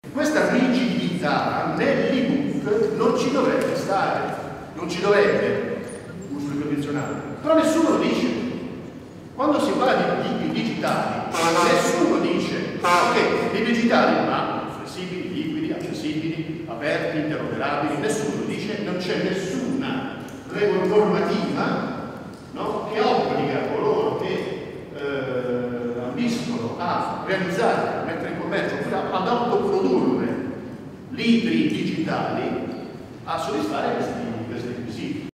Questa rigidità nell'ebook non ci dovrebbe stare, non ci dovrebbe, uso il condizionale, però nessuno lo dice. Quando si parla di libri digitali, nessuno dice ok, libri digitali ma flessibili, liquidi, accessibili, aperti, interoperabili, nessuno dice, non c'è nessuna regola normativa, no, che obbliga coloro che ambiscono a realizzare, a mettere in commercio, ad autoprodurre libri digitali a soddisfare questi